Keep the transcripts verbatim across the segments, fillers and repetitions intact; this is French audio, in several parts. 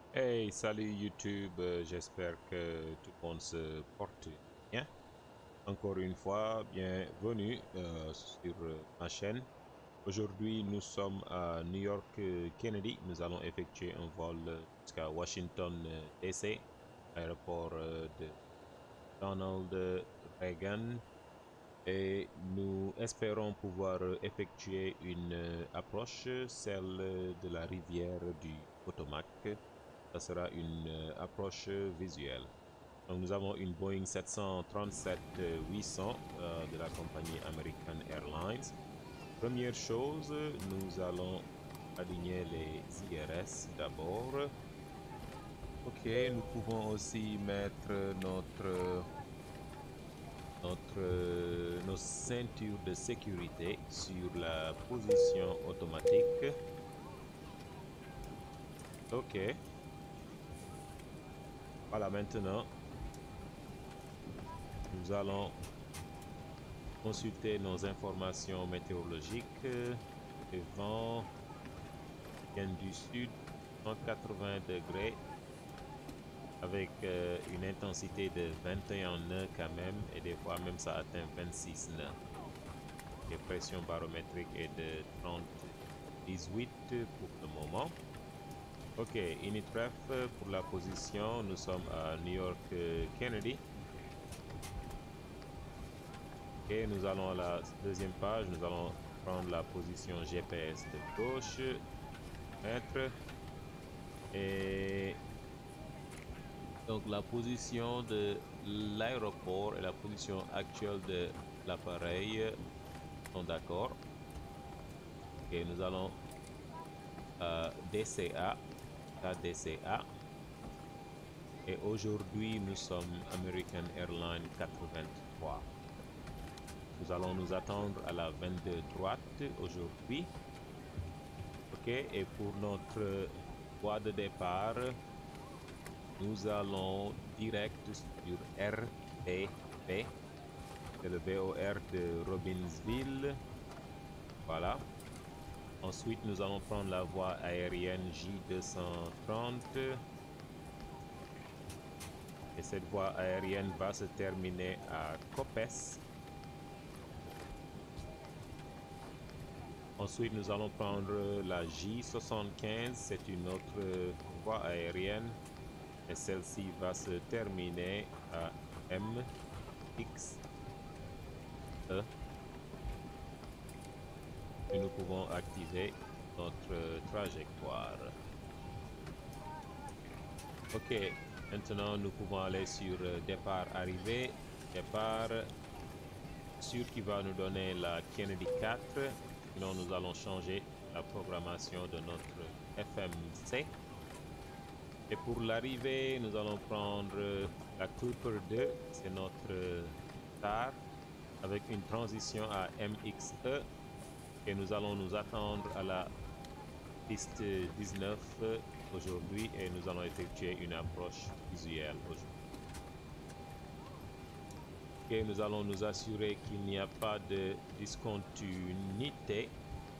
Hey, salut YouTube, euh, j'espère que tout le monde se porte bien. Encore une fois, bienvenue euh, sur euh, ma chaîne. Aujourd'hui, nous sommes à New York euh, Kennedy. Nous allons effectuer un vol euh, jusqu'à Washington euh, D C, aéroport euh, de Ronald Reagan. Et nous espérons pouvoir euh, effectuer une euh, approche, celle euh, de la rivière du Potomac. Ça sera une euh, approche visuelle. Donc, nous avons une Boeing sept cent trente-sept huit cents euh, de la compagnie American Airlines. Première chose, nous allons aligner les I R S d'abord. Ok, nous pouvons aussi mettre notre, notre, euh, nos ceintures de sécurité sur la position automatique. Ok, voilà, maintenant, nous allons consulter nos informations météorologiques. Le vent vient du sud, cent quatre-vingts degrés, avec euh, une intensité de vingt et un nœuds quand même, et des fois même ça atteint vingt-six nœuds. La pression barométrique est de trente-huit pour le moment. Ok, init ref pour la position, nous sommes à New York euh, Kennedy. Et nous allons à la deuxième page, nous allons prendre la position G P S de gauche, mettre, et donc la position de l'aéroport et la position actuelle de l'appareil sont d'accord. Et nous allons à D C A, à D C A. Et aujourd'hui, nous sommes American Airlines quatre-vingt-trois. Nous allons nous attendre à la vingt-deux droite aujourd'hui. OK, et pour notre voie de départ, nous allons direct sur R T P. C'est le V O R de Robbinsville. Voilà. Ensuite, nous allons prendre la voie aérienne J deux cent trente. Et cette voie aérienne va se terminer à Copes. Ensuite, nous allons prendre la J soixante-quinze. C'est une autre voie aérienne. Et celle-ci va se terminer à M X E. Et nous pouvons activer notre trajectoire. OK, maintenant nous pouvons aller sur départ arrivée. Départ sûr qui va nous donner la Kennedy quatre. Sinon, nous allons changer la programmation de notre F M C. Et pour l'arrivée, nous allons prendre la Cooper deux. C'est notre star avec une transition à M X E. Et nous allons nous attendre à la piste dix-neuf aujourd'hui et nous allons effectuer une approche visuelle aujourd'hui. Et nous allons nous assurer qu'il n'y a pas de discontinuité.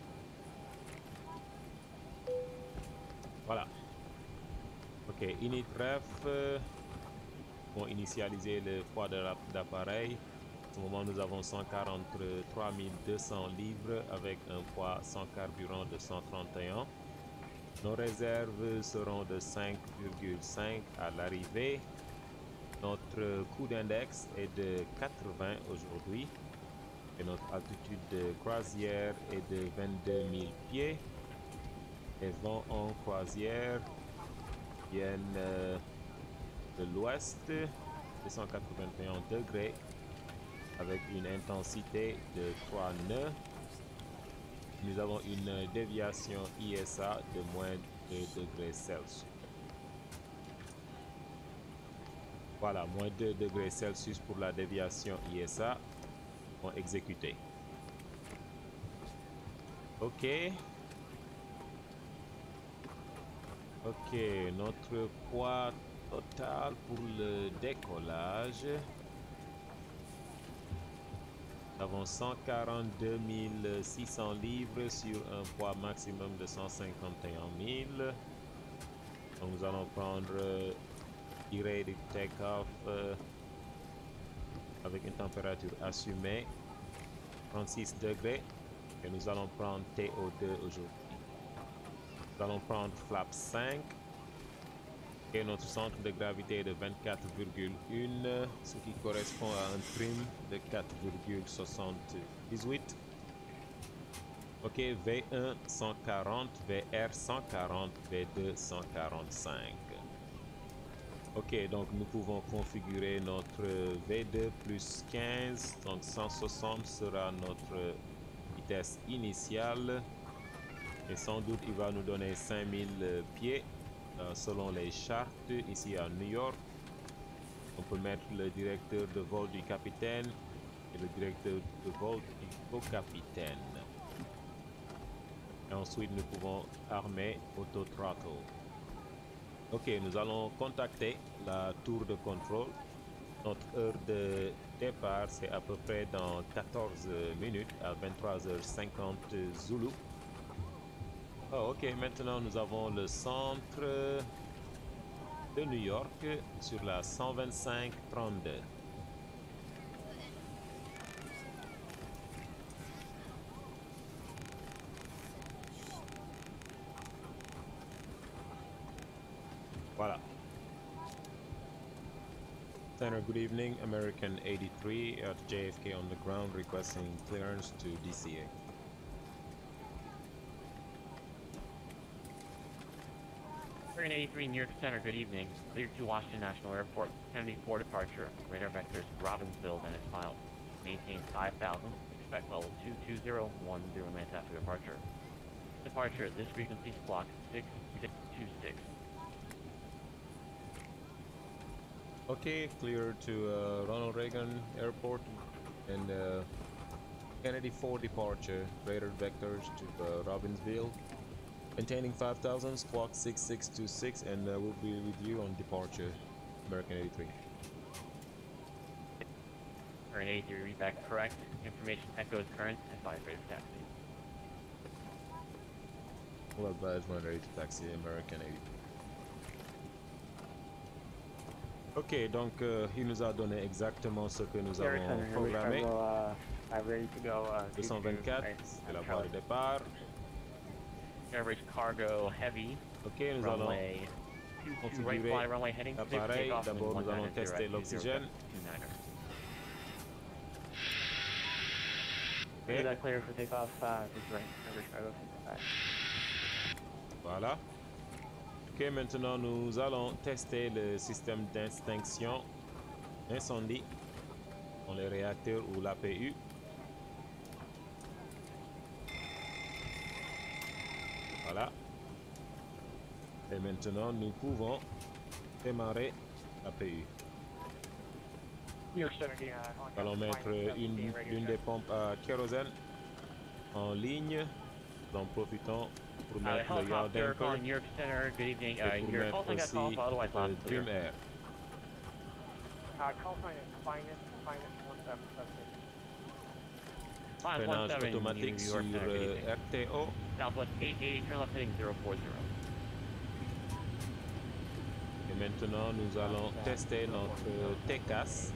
Voilà. OK, init ref. Pour initialiser le poids de l'appareil. En ce moment, nous avons cent quarante-trois mille deux cents livres avec un poids sans carburant de cent trente et un. Nos réserves seront de cinq virgule cinq à l'arrivée. Notre coût d'index est de quatre-vingts aujourd'hui. Et notre altitude de croisière est de vingt-deux mille pieds. Les vents en croisière viennent euh, de l'ouest de cent quatre-vingt-un degrés avec une intensité de trois nœuds. Nous avons une déviation I S A de moins de deux degrés Celsius. Voilà, moins deux degrés Celsius pour la déviation I S A. On exécuter. OK. OK, notre poids total pour le décollage. Nous avons cent quarante-deux mille six cents livres sur un poids maximum de cent cinquante et un mille. Donc nous allons prendre euh, tiré du take-off euh, avec une température assumée trente-six degrés et nous allons prendre T O deux aujourd'hui. Nous allons prendre flap cinq et notre centre de gravité est de vingt-quatre virgule un, ce qui correspond à un trim de quatre virgule soixante-dix-huit. Ok, V un cent quarante, V R cent quarante, V deux cent quarante-cinq. Ok, donc nous pouvons configurer notre V deux plus quinze, donc cent soixante sera notre vitesse initiale. Et sans doute il va nous donner cinq mille pieds euh, selon les chartes ici à New York. On peut mettre le directeur de vol du capitaine et le directeur de vol du co-capitaine. Et ensuite nous pouvons armer auto throttle. Ok, nous allons contacter la tour de contrôle. Notre heure de départ c'est à peu près dans quatorze minutes à vingt-trois heures cinquante Zulu. Oh, ok, maintenant nous avons le centre de New York sur la cent vingt-cinq trente-deux. Voilà. Center, good evening. American eighty-three at J F K on the ground requesting clearance to D C A. American eighty-three, New York Center, good evening. Cleared to Washington National Airport. Kennedy four departure. Radar vectors Robbinsville and its file. Maintain five thousand. Expect level two two zero one zero minutes after departure. Departure, this frequency is block six six two six. Okay, clear to uh, Ronald Reagan Airport and uh, Kennedy four departure. Radar vectors to uh, Robbinsville. Maintaining five thousand, squawk six six two six, and uh, we'll be with you on departure, American eighty-three. American eighty-three, read back correct. Information echoes current and vibrator taxi. Well advised, one ready to taxi, American eighty-three. Ok, donc euh, il nous a donné exactement ce que nous avons programmé. deux cent vingt-quatre, c'est la voie de départ. Average cargo heavy. Ok, nous allons configurer l'appareil. D'abord, nous allons tester l'oxygène. Okay. Voilà. Ok, maintenant nous allons tester le système d'extinction incendie dans les réacteurs ou l'A P U. Voilà. Et maintenant, nous pouvons démarrer l'A P U. Nous allons mettre une, une des pompes à kérosène en ligne. Nous en profitons pour mettre le yaw damper et pour mettre aussi le Dream Air. Freinage automatique sur euh, R T O. Southwest eight eighty, turn left heading zero four zero. Et maintenant, nous allons tester notre T C A S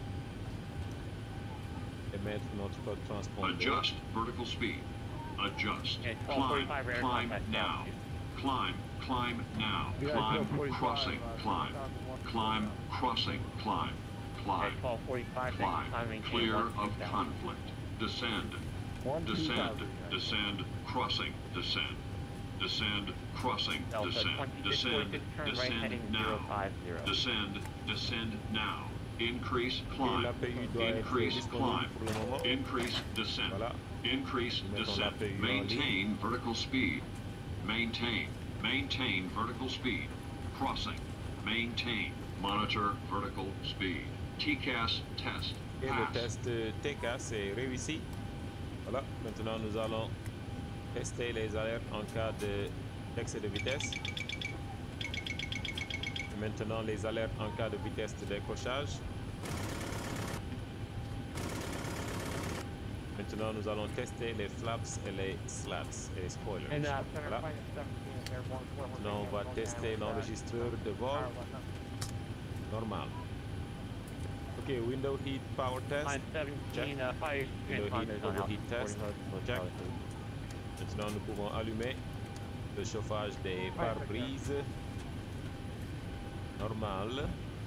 et mettre notre code transpondeur. Adjust vertical speed. Adjust. Climb. Climb now. Climb. Climb now. Climb. Crossing. Climb. Climb. Crossing. Climb. Climb. Climb. Clear of conflict. Descend. Descend. Descend. Crossing. Descend. Descend. Crossing. Descend. Descend. Descend now. Descend. Descend now. Increase climb. Increase climb. Increase descent. Increase descent. Maintain vertical speed. Maintain. Maintain vertical speed. Crossing. Maintain. Monitor vertical speed. T C A S test. Et le test T C A S est réussi. Voilà. Maintenant, nous allons tester les alertes en cas d'excès de, de vitesse. Et maintenant, les alertes en cas de vitesse de décrochage. Maintenant, nous allons tester les flaps et les slats et les spoilers. And uh, Voilà. Maintenant, on va tester l'enregistreur de vol. Normal. Ok, window heat power test. Line seventeen, uh, fire Window heat, transponders on overheat outboard test. mode, mode Check. pilot mode. Maintenant, nous pouvons allumer le chauffage des pare-brises. Normal.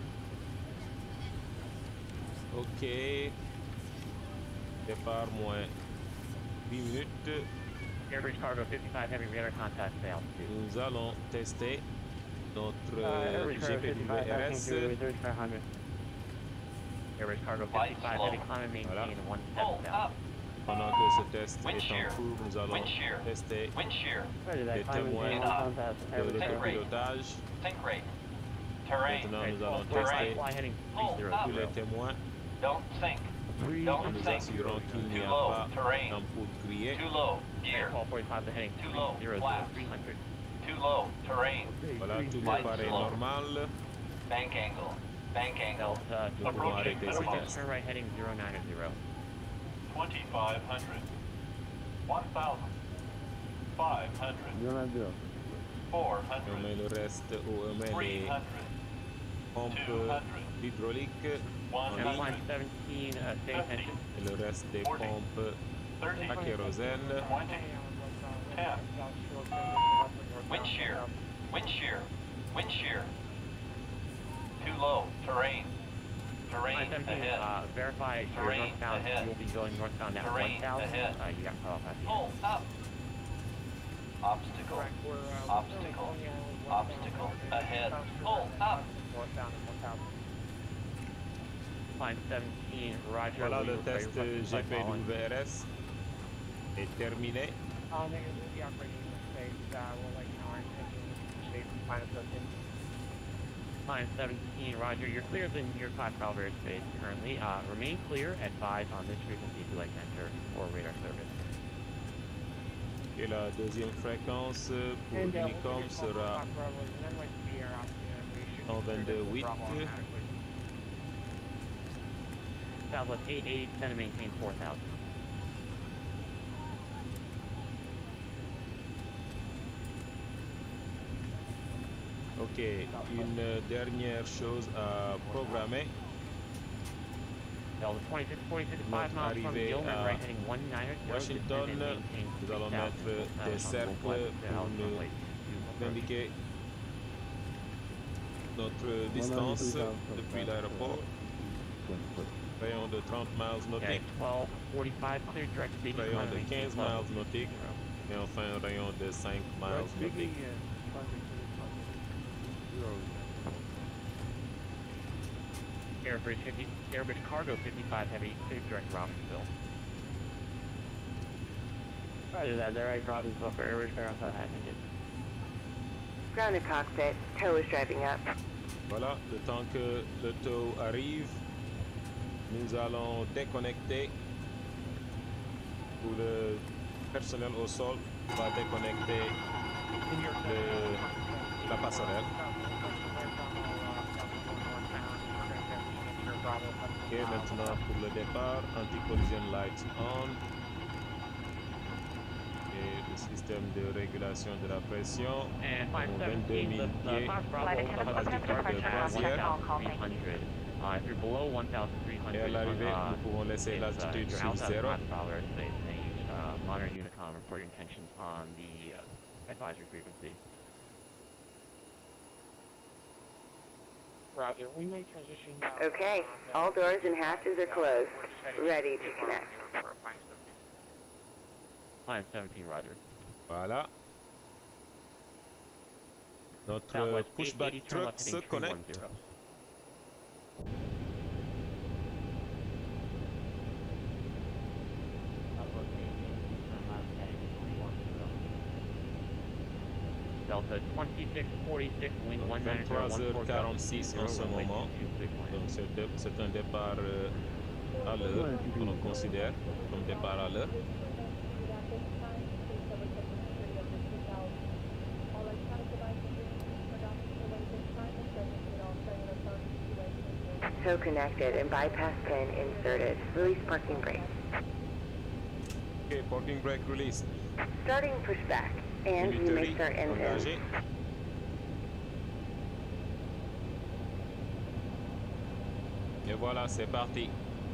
Ok. Départ moins huit minutes. Airbridge Cargo fifty-five Heavy radar contact failed. Nous allons tester notre Uh, Airbridge Cargo G P W fifty-five, R passing S. through thirty-five hundred. Airbridge Cargo fifty-five Heavy climb and maintain Voilà. one seven thousand. Pendant que ce test Wind est en shear. cours, nous allons Wind shear. tester Wind shear. Roger that, les climb and témoins maintain uh, one thousand. de Airbridge Cargo l'autopilotage. Sink rate. Terrain. Maintenant, nous allons Fly, tester fly heading Oh, three zero up. tous les zero. témoins. Don't sink. Three Don't En nous sink. assurant qu'il n'y a Too low. pas Terrain. d'ampoule grillée. Too low. Gear. twelve forty-five, the heading Too three low. zero zero Flaps. three hundred. Too low. Terrain. Voilà, tout Lights départ est low. normal. Bank angle. Bank angle. Delta Nous pouvons Approaching arrêter ce minimum. test. turn right heading zero nine zero. twenty-five hundred, one thousand, five hundred, four On hundred, met le reste, au- on met three les hundred, pompes two hundred, hydrauliques one en Line ligne hundred, seventeen, uh, stay attention. et le reste des Forty. pompes thirty, à kérosène. twenty, ten, Wind shear. Wind shear. Wind shear. Too low. Terrain. Terrain Line seventeen, ahead. uh, verify your Terrain northbound, ahead. you will be going northbound at Terrain one thousand. ahead. Uh, you got cut off at the end. Pull up. Obstacle. Obstacle. Obstacle. Ahead. Pull up. Line seventeen, roger. Voilà, will le you require test your G flight P following? W R S est terminé. Line seventeen, roger. You're clear than your class Bravo airspace currently. Uh, remain clear. Advise on this frequency if you'd like to enter for radar service. Et la deuxième fréquence pour Unicom sera cent vingt-deux huit. Southwest eight eighty, descend and maintain four thousand. Ok, une dernière chose à programmer. Delta twenty-six forty-six, five Notre miles from arrivée Gilman, à right heading one nine zero, Washington, descend and maintain nous allons three thousand. mettre Uh, des on cercles West, uh, pour nous West, uh, indiquer notre distance depuis l'aéroport. Rayon de trente miles Okay, nautiques, twelve forty-five, clear direct speed. rayon de quinze miles nautiques et enfin un rayon de cinq miles nautiques. Airbridge fifty, Airbridge Cargo fifty-five Heavy, clear direct Robbinsville. Roger that, direct Robbinsville for Airbridge Cargo passengers. Grounded cockpit. Tow is driving up. Voilà, le temps que le tow arrive, nous allons déconnecter, ou le personnel au sol va déconnecter le, la passerelle. Ok, maintenant pour le départ, anti-collision lights on. Et le système de régulation de la pression. And five Avons seventeen, the, vingt-deux the mille Fox pieds Bravo Flight attendant, has what's departed the at temperature? one Check. thousand three hundred. Uh, if you're below one thousand three hundred, Et à l'arrivée, uh, nous pouvons laisser it's, uh, l'altitude you're sur outside zéro. Fox Bravo airspace, and you uh, monitor Unicom, report your intentions on the uh, advisory frequency. Roger, we may transition now. Okay, all doors and hatches are closed. Ready to connect. Line seventeen, roger. Voilà. Notre Southwest eight pushback eighty, turn truck left se heading three one connecte. zero. Delta twenty-six forty-six, wind one nine zero, vingt-trois heures quarante-six en ce moment. Donc c'est de- c'est un départ euh, à l'heure, qu'on considère comme départ à l'heure. Tow connected and bypass pin inserted. Release parking brake. Ok, parking brake released. Starting pushback, and you may Military, start engine. engagé. Et voilà, c'est parti.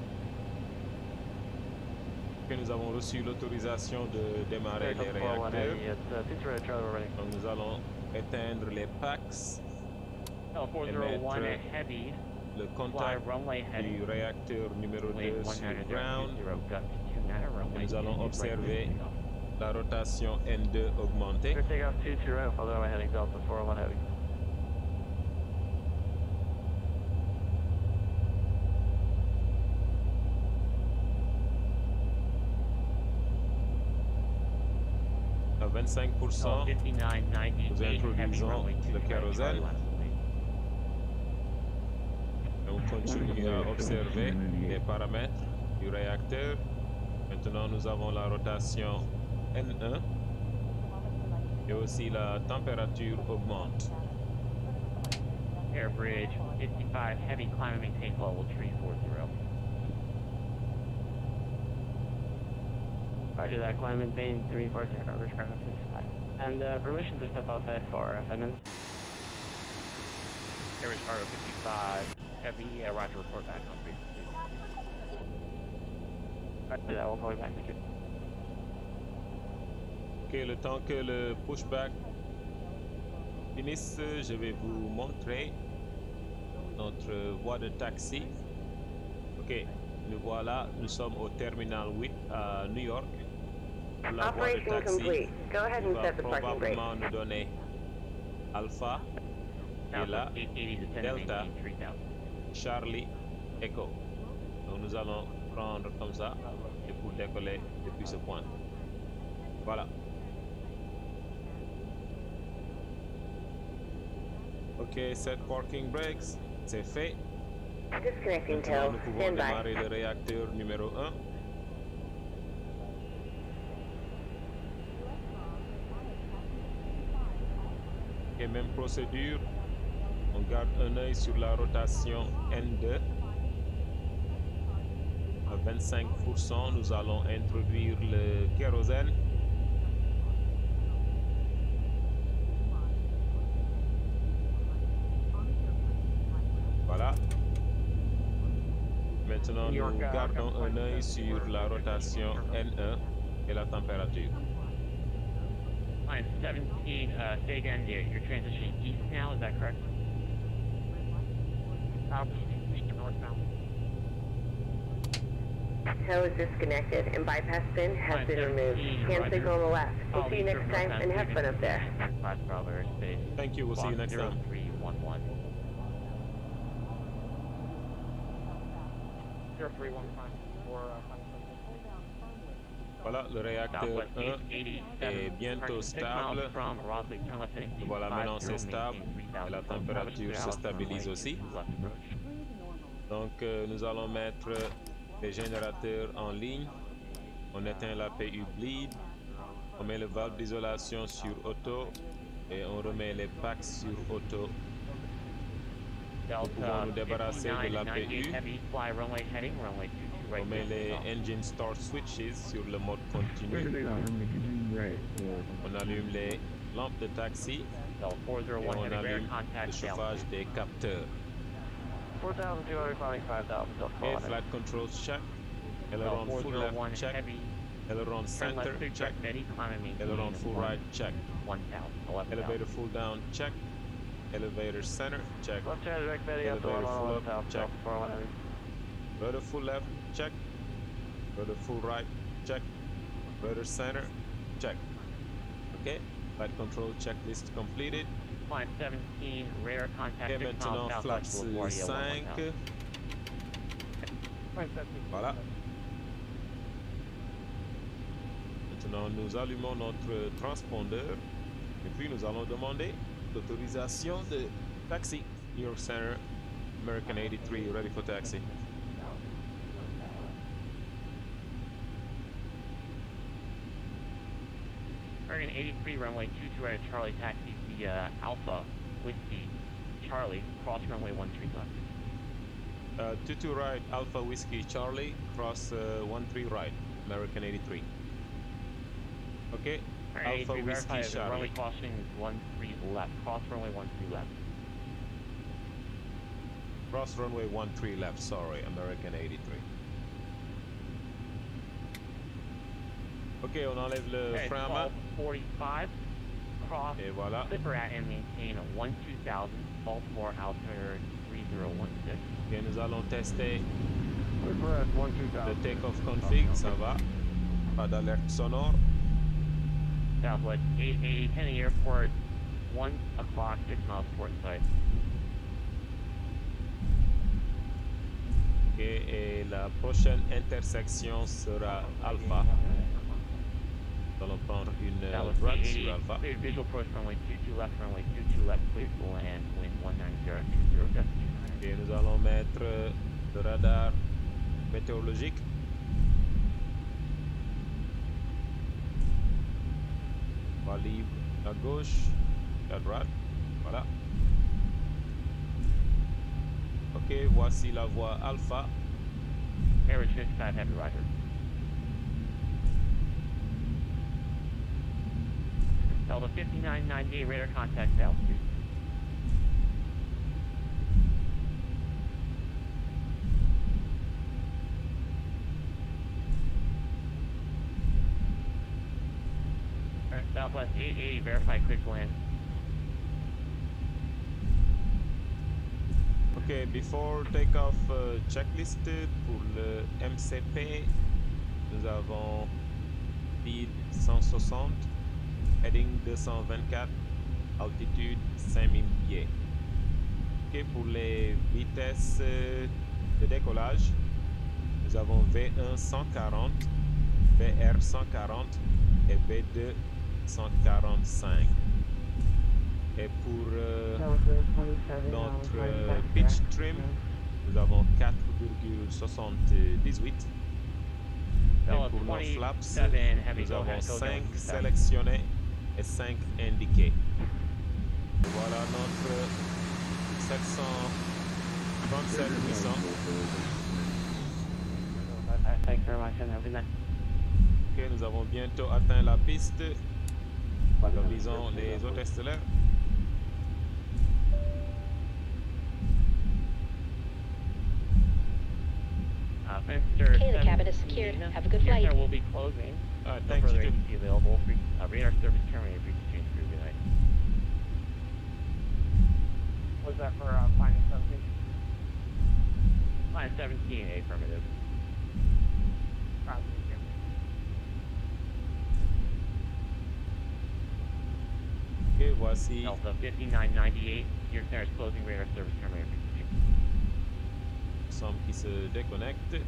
Ok, nous avons reçu l'autorisation de démarrer les réacteurs. Donc nous allons éteindre les packs et mettre le contact du réacteur numéro deux sur ground. Et nous allons observer la rotation N deux augmentée. À vingt-cinq pour cent, nous introduisons le kérosène. Et on continue à observer les paramètres du réacteur. Maintenant, nous avons la rotation N un et aussi la température augmente. Air bridge fifty-five, heavy climb and maintain level three four zero. Roger that, climb and maintain three four zero, coverage ground fifty-five. And uh, permission to step outside for F N N. Air bridge cargo fifty-five, heavy, uh, roger, report back on three four zero. Roger that, we'll call you back, thank you. Ok, le temps que le pushback finisse, je vais vous montrer notre voie de taxi. Ok, nous voilà, nous sommes au terminal huit à New York. La voie de taxi va probablement nous donner Alpha, Ella, Delta, Charlie, Echo. Donc nous allons prendre comme ça et pour décoller depuis ce point. Voilà. Ok, set parking brakes, c'est fait. Maintenant, nous pouvons démarrer le réacteur numéro un. Et même procédure, on garde un œil sur la rotation N deux. À vingt-cinq pour cent, nous allons introduire le kérosène. Voilà. Maintenant, nous gardons un œil sur la rotation N un et la température. Line seventeen, uh, say again, you're, you're transitioning east now, is that correct? Southeast, northbound. Tow is disconnected and bypass bin has Line been removed. Hand signal on the left. We'll see you next time and have fun up there. Thank you, we'll see you next time. Voilà, le réacteur un est bientôt stable. Voilà, maintenant c'est stable et la température se stabilise aussi. Donc euh, nous allons mettre les générateurs en ligne. On éteint l'A P U bleed. On met le valve d'isolation sur auto et on remet les packs sur auto. Nous pouvons nous débarrasser de l'A P U. On met les engine start switches sur le mode continu. On allume les lampes de taxi et on allume le chauffage des capteurs. Et flight controls check. Aileron full left check. Aileron center check. Aileron full right check. Elevator full down check. Elevator center check. Elevator full up check. Rudder full left check. Rudder full right check. Rudder center check. Okay, flight control checklist completed. Flight seventeen, radar contact. Et maintenant flaps cinq. Voilà. Maintenant nous allumons notre transpondeur et puis nous allons demander l'autorisation de taxi. New York Center, American eighty-three, ready for taxi. American eighty-three, runway two two right at Charlie, taxi via Alpha, Whiskey, Charlie, cross runway one three left. Uh, two two right, Alpha Whiskey Charlie, cross uh, one three right, American eighty-three. Okay. Alright, Alpha Whiskey Charlie. Runway crossing one three left. Cross runway one three left. Cross runway one three left. Sorry, American eighty-three. Ok, on enlève le okay, frein à main. forty-five. Cross. Et voilà. Clipper at and maintain one two thousand. Baltimore altimeter three zero one six. Ok, nous allons tester one two le take-off config. Ça va. Pas d'alerte sonore. Southwest eight eighty Kennedy Airport, one o'clock, six miles port side. Ok, et la prochaine intersection sera Alpha. Nous allons prendre une droite sur Alpha. Cleared visual approach runway two two left, runway two two left, cleared to land, wind one nine zero two zero, destination. Et nous allons mettre le radar météorologique. Voie libre à gauche, à droite, voilà. Ok, voici la voie Alpha. Average fifty-five, heavy rider. Delta fifty-nine ninety-eight, radar contact altitude. Southwest eight eighty, verify clear to land. Ok, before takeoff uh, checklist pour le M C P, nous avons speed cent soixante, heading deux cent vingt-quatre, altitude cinq mille pieds. Ok, pour les vitesses de décollage, nous avons V un cent quarante, V R cent quarante et V deux cent quarante-cinq. Et pour euh, notre euh, pitch trim, nous avons quatre virgule soixante-dix-huit. Et pour nos flaps, nous avons cinq sélectionnés et cinq indiqués. Voilà notre sept cent trente-sept huit cents. Ok, nous avons bientôt atteint la piste. Nous visons les hôtesses stellaires. Uh, Fenster Okay, the cabin is secured. Have a good flight. Fenster will be closing. All right, No thank further you. agency available. Free, uh, radar service terminated. Free exchange crew. Good night. Was that for uh, Finance seventeen? Line seventeen, affirmative. Copy. Ok, voici. Delta fifty-nine ninety-eight. Your center is closing. Radar service terminated. Free exchange. Ensemble qui se déconnecte.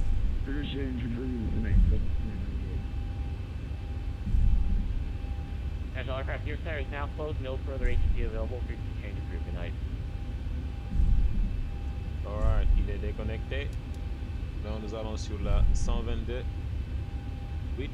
National aircraft, your center is now closed. No further H D available. Free exchange crew. Good night. Alright, il est déconnecté. Donc nous allons sur la cent vingt-deux huit.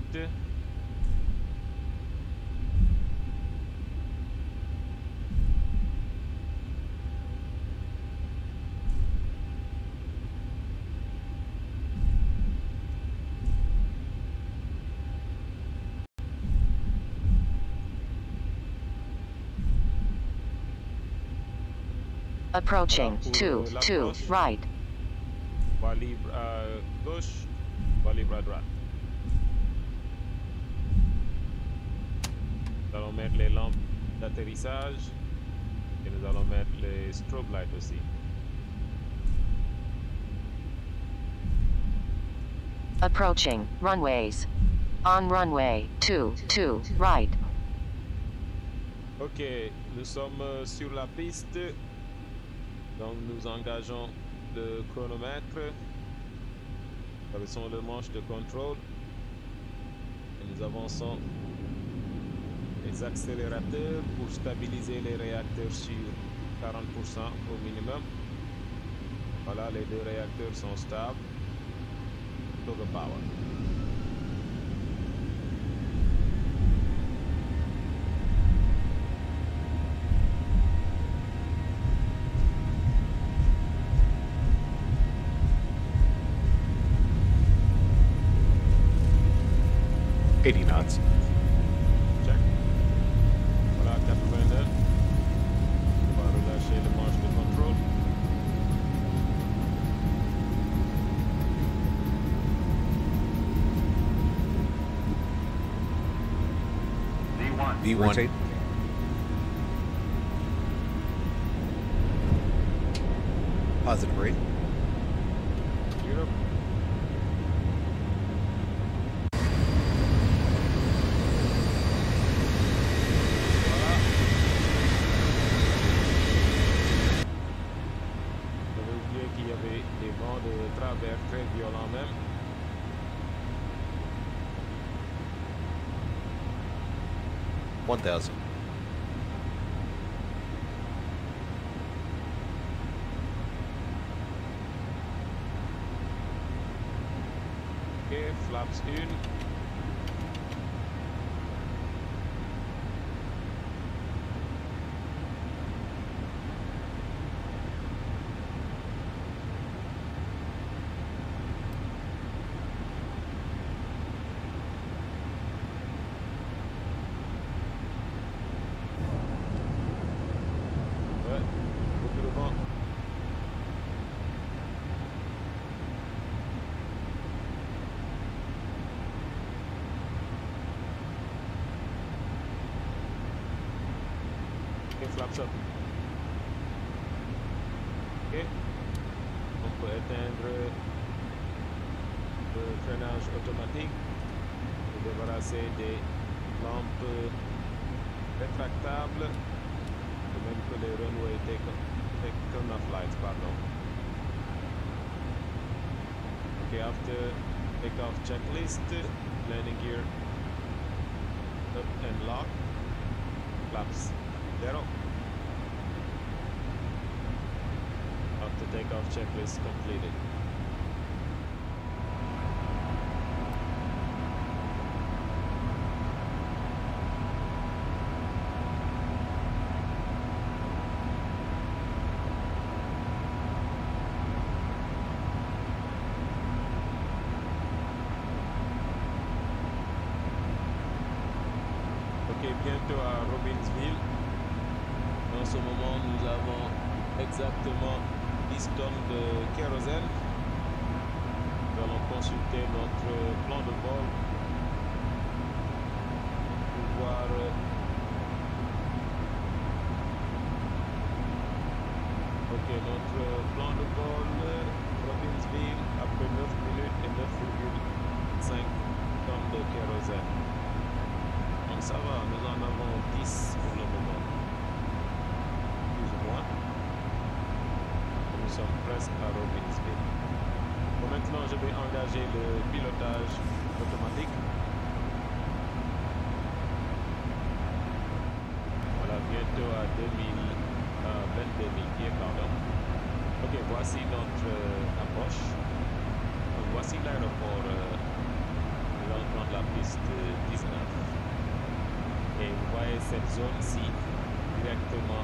Approaching, two, two, right. Voie libre à gauche, voie libre à droite. Nous allons mettre les lampes d'atterrissage et nous allons mettre les strobe lights aussi. Approaching, runways. On runway, two, two, right. Ok, nous sommes euh, sur la piste. Donc nous engageons le chronomètre. Nous le manche de contrôle. Et nous avançons les accélérateurs pour stabiliser les réacteurs sur quarante pour cent au minimum. Voilà, les deux réacteurs sont stables. Total power. eighty knots. V one. Rotate. Positive rate. Europe. Voilà. J'avais oublié qu'il y avait des vents de travers très violents même. one thousand. Ok, flaps une. Ouais, beaucoup de vent. Ok, flaps up. Ok. On peut éteindre le freinage automatique, se débarrasser des lampes rétractables, de même que les runway take, take off lights, pardon. Okay, after takeoff checklist, landing gear up and lock, flaps zero. After takeoff checklist completed. Ok, bientôt à Robbinsville. En ce moment, nous avons exactement dix tonnes de kérosène. Nous allons consulter notre plan de vol pour voir ok, notre plan de vol Robbinsville après neuf minutes et neuf virgule cinq tonnes de kérosène. Donc ça va, nous en avons dix pour le moment. Plus ou moins. Nous sommes presque à Robbinsville. Bon, maintenant, je vais engager le pilotage automatique. Voilà, bientôt à deux mille, euh, vingt-deux mille pieds, pardon. Ok, voici notre euh, approche. Donc, voici l'aéroport. Euh, nous allons prendre la piste dix-neuf. Et vous voyez cette zone-ci directement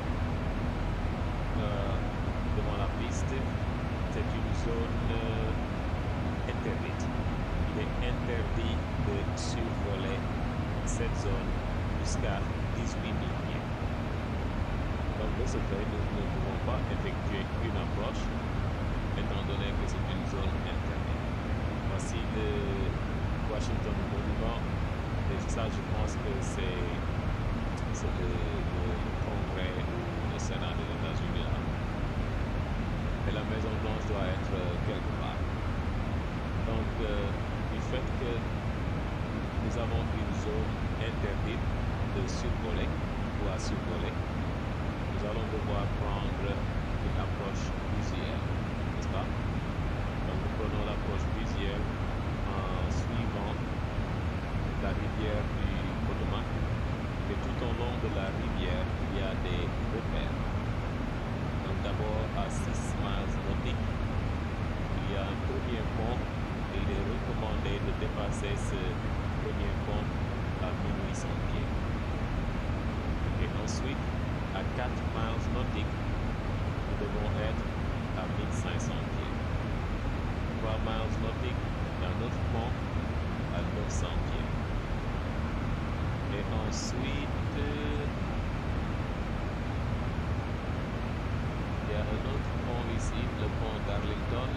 euh, devant la piste. C'est une zone euh, interdite. Il est interdit de survoler cette zone jusqu'à dix-huit mille pieds. Donc de ce fait, nous ne pouvons pas effectuer une approche étant donné que c'est une zone interdite. Voici le Washington Monument. Et ça, je pense que c'est le, le Congrès ou le Sénat des États-Unis. Et la Maison Blanche doit être quelque part. Donc, euh, du fait que nous avons une zone interdite de survoler ou à survoler, nous allons devoir prendre une approche visuelle, n'est-ce pas? Donc, nous prenons l'approche visuelle en suivant la rivière du Potomac, et tout au long de la rivière, il y a des repères. Donc d'abord à six miles nautiques, il y a un premier pont, et il est recommandé de dépasser ce premier pont à mille huit cents pieds. Et ensuite, à quatre miles nautiques, nous devons être à mille cinq cents pieds. trois miles nautiques, il y a un autre pont à neuf cents pieds. Et ensuite, euh, il y a un autre pont ici, le pont d'Arlington.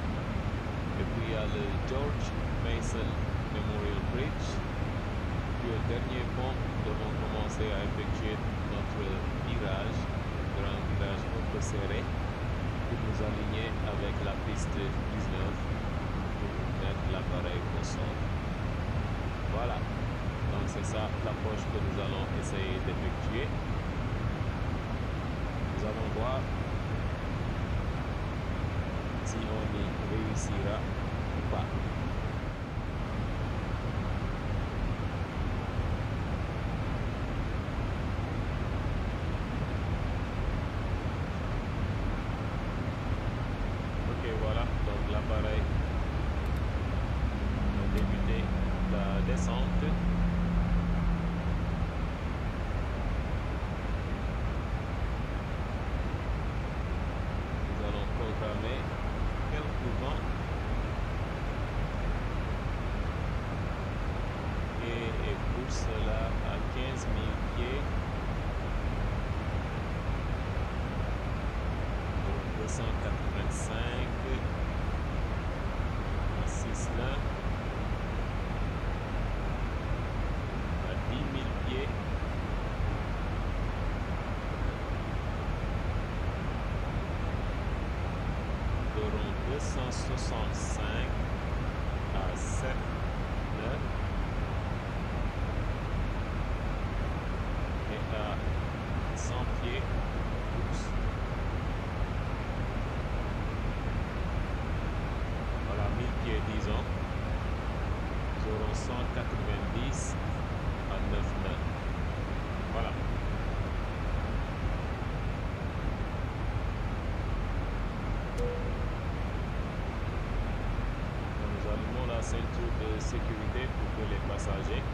Et puis il y a le George Mason Memorial Bridge. Puis le dernier pont, nous devons commencer à effectuer notre virage, grand virage un peu serré, pour nous aligner avec la piste dix-neuf pour mettre l'appareil au sol. Voilà, donc c'est ça l'approche que nous allons essayer d'effectuer. Nous allons voir si on y réussira ou pas. Ok, voilà, donc l'appareil a débuté la descente. Nous allons programmer quelques vents et, et pour cela à quinze mille pieds, deux cent quatre-vingt-cinq à six là, à dix mille pieds. Nous aurons deux cent soixante-cinq à sept neuf et à cent pieds. Oups. Voilà, mille pieds disons. Nous aurons cent quatre-vingt-dix à neuf nœuds. Voilà. Nous allumons la ceinture de sécurité pour que les passagers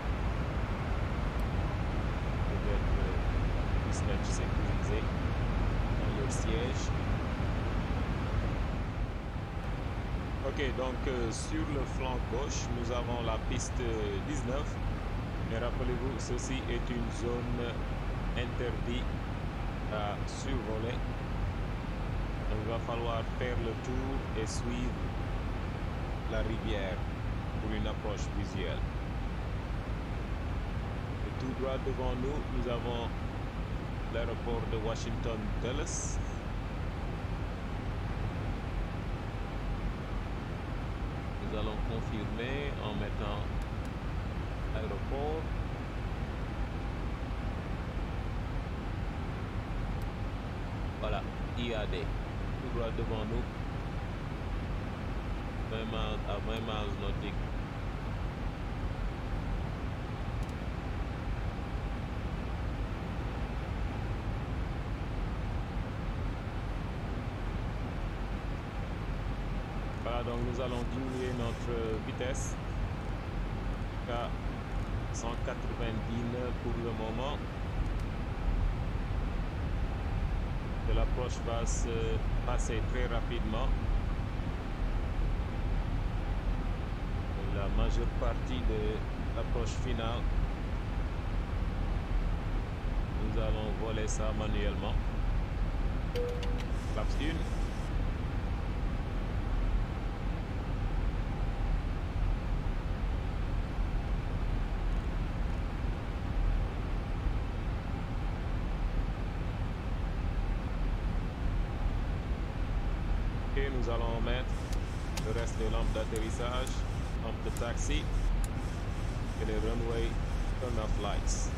puissent être sécurisés dans leur siège. Ok, donc euh, sur le flanc gauche, nous avons la piste dix-neuf. Mais rappelez-vous, ceci est une zone interdite à survoler. Donc, il va falloir faire le tour et suivre la rivière pour une approche visuelle. Et tout droit devant nous, nous avons l'aéroport de Washington Dulles. Nous allons confirmer en mettant aéroport. Voilà, I A D, tout droit devant nous, vingt miles à vingt miles nautiques. Voilà, donc nous allons diminuer notre vitesse à cent quatre-vingt-dix nœuds pour le moment. L'approche va se passer très rapidement. La majeure partie de l'approche finale, nous allons voler ça manuellement. Flaps une. Nous allons mettre le reste des lampes d'atterrissage, lampes de taxi et les runway turn-off lights.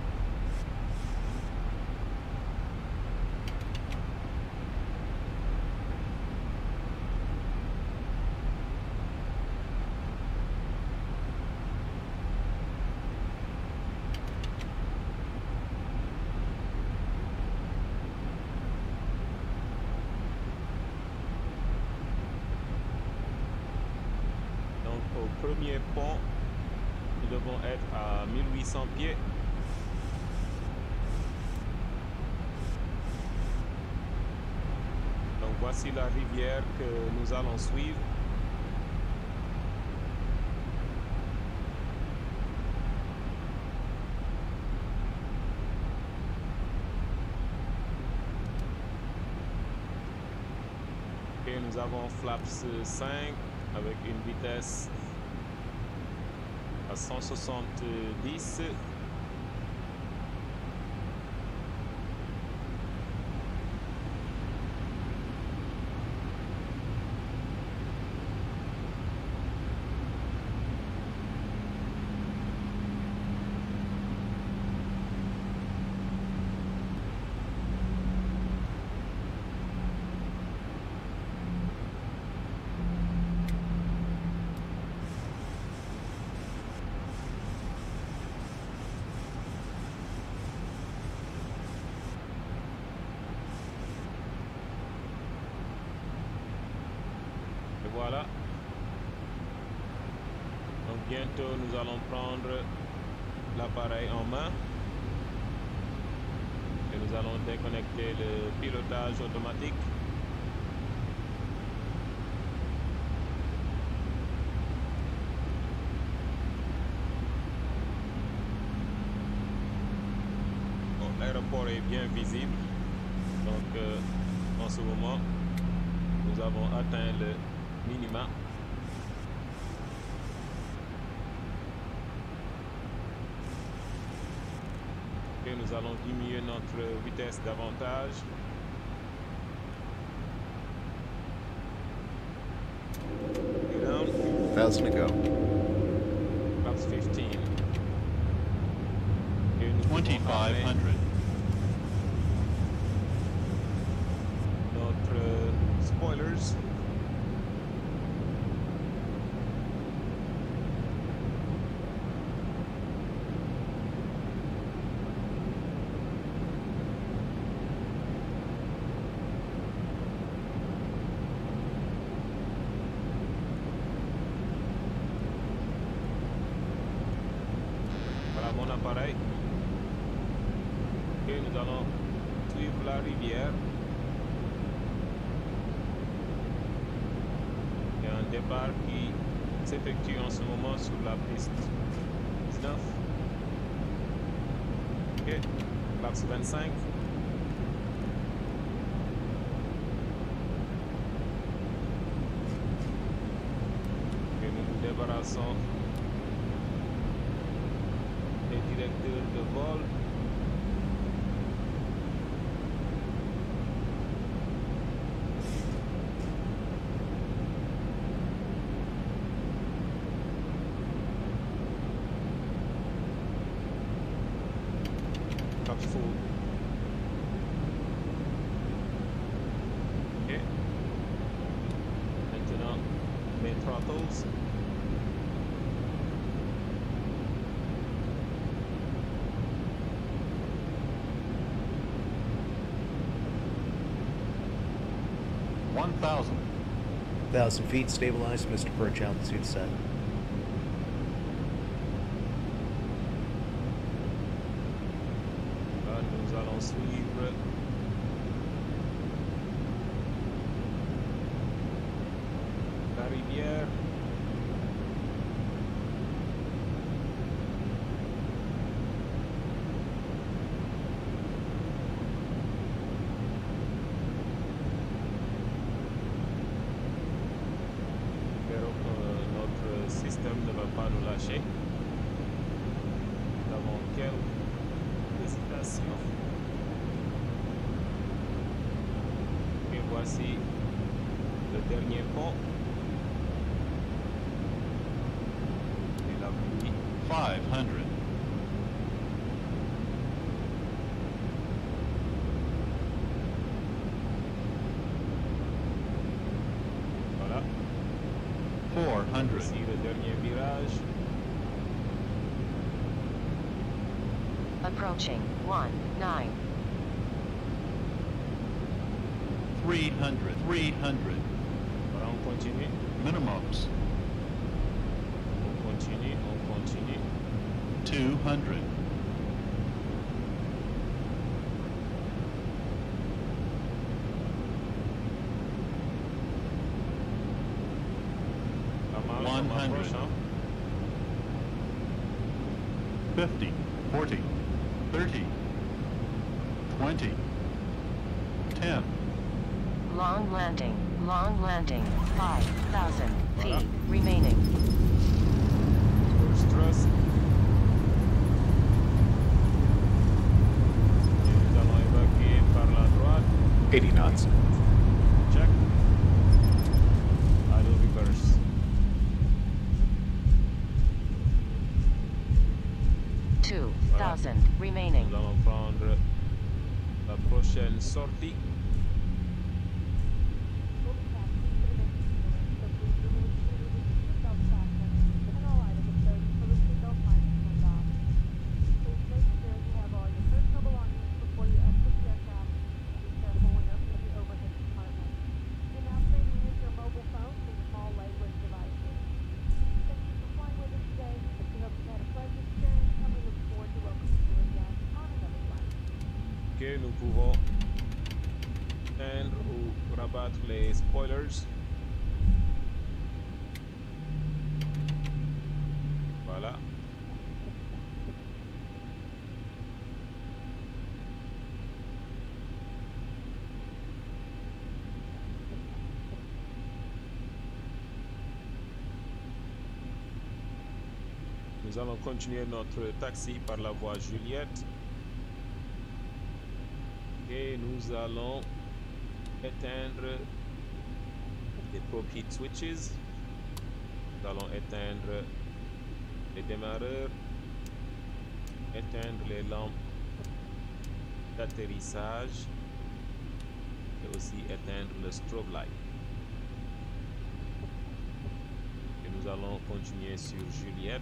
Premier pont, nous devons être à mille huit cents pieds. Donc voici la rivière que nous allons suivre. Et nous avons flaps cinq avec une vitesse à cent soixante-dix. Voilà. Donc bientôt nous allons prendre l'appareil en main et nous allons déconnecter le pilotage automatique. Bon, l'aéroport est bien visible. Donc euh, en ce moment nous avons atteint le minima. Et nous allons diminuer notre vitesse davantage. Down. Thousand to go. Perhaps fifteen. twenty-five hundred. Notre spoilers. Mon appareil et nous allons suivre la rivière. Il y a un départ qui s'effectue en ce moment sur la piste dix-neuf. Ok, l'axe vingt-cinq. Et nous nous débarrassons directeur de vol. Cap full. Ok. Maintenant, mes throttles. one thousand. one thousand feet, stabilized, Mister Perch, altitude set. Là, nous allons suivre la rivière. Ne va pas nous lâcher. Nous avons quelques hésitations. Et voici le dernier pont. Et la pluie. five hundred. Voilà. four hundred. Ici le dernier virage. Approaching one nine. three hundred. three hundred. Voilà, on continue. Minimums. On continue, on continue. two hundred. one hundred. fifty. forty. thirty. twenty. ten. Long landing, long landing, five thousand feet remaining. First thrust. Et nous allons évacuer par la droite. eighty knots. Check. Idle reverse. two thousand remaining. Nous allons prendre la prochaine sortie. Ok, nous pouvons éteindre ou rabattre les spoilers. Voilà. Nous allons continuer notre taxi par la voie Juliette. Et nous allons éteindre les probe heat switches. Nous allons éteindre les démarreurs, éteindre les lampes d'atterrissage et aussi éteindre le strobe light. Et nous allons continuer sur Juliette.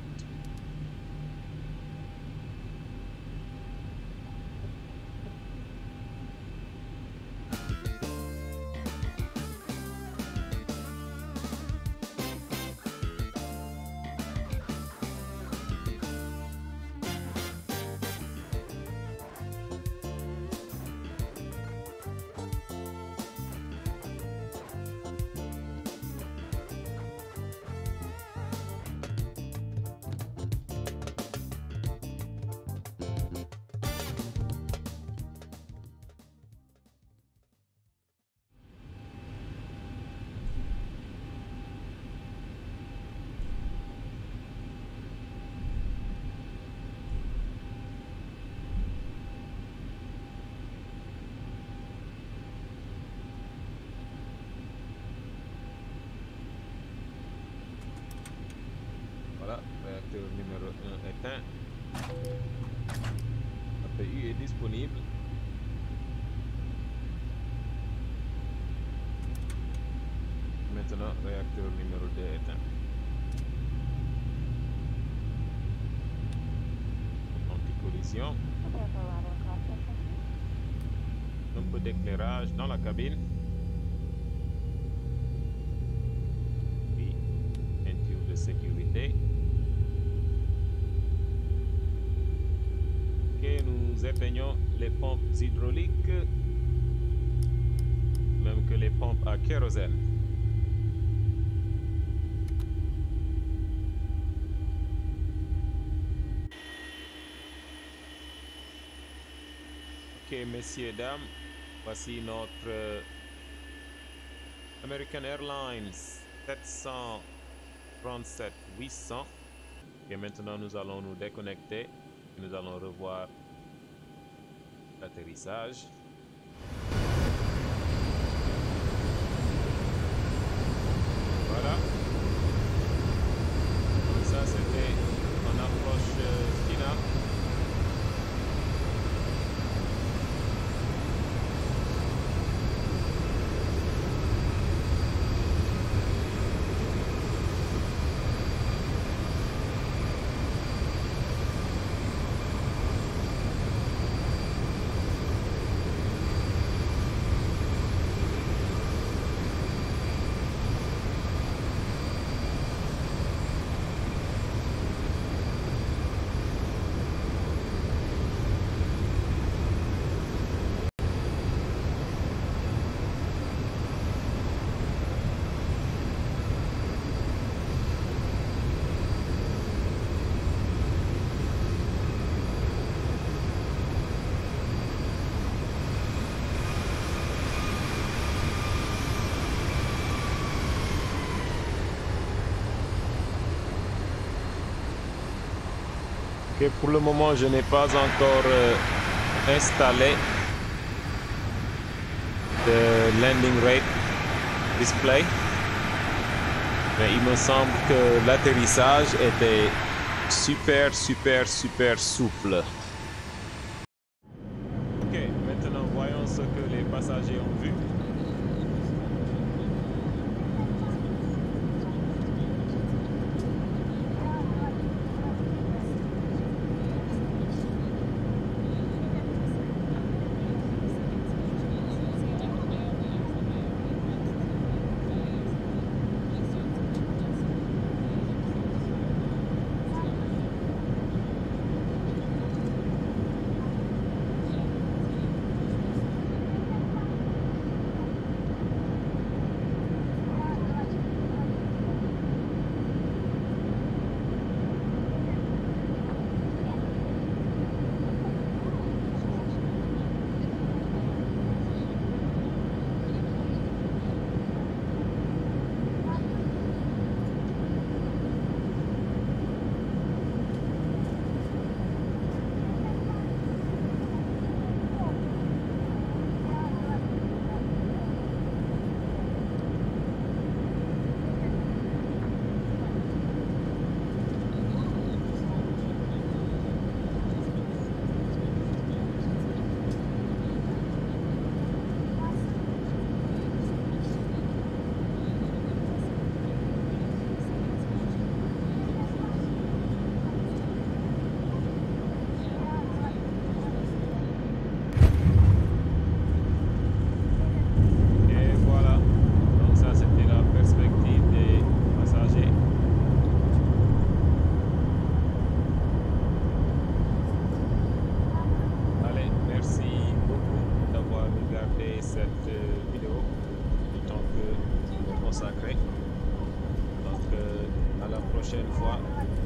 Réacteur numéro un éteint. A P U est disponible. Maintenant, réacteur numéro deux éteint. Anti-collision. Un peu d'éclairage dans la cabine. Oui, ceinture de sécurité. Et nous éteignons les pompes hydrauliques, même que les pompes à kérosène. Ok, messieurs, dames, voici notre euh, American Airlines sept cent trente-sept huit cents. Et maintenant, nous allons nous déconnecter. Nous allons revoir l'atterrissage. Voilà. Donc ça, c'était en approche finale. Ok, pour le moment, je n'ai pas encore euh, installé le landing rate display. Mais il me semble que l'atterrissage était super, super, super souple. Ok, maintenant voyons ce que les passagers ont vu. Consacré. Donc euh, à la prochaine fois.